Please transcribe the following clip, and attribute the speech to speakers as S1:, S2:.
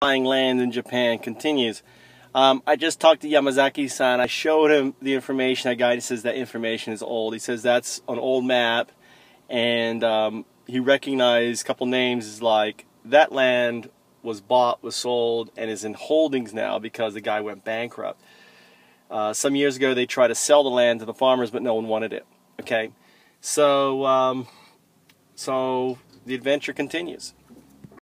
S1: buying land in Japan continues. I just talked to Yamazaki-san. I showed him the information I got. He says that information is old. He says that's an old map, and he recognized a couple names like that land was bought, was sold, and is in holdings now because the guy went bankrupt. Some years ago they tried to sell the land to the farmers, but no one wanted it. Okay, so the adventure continues.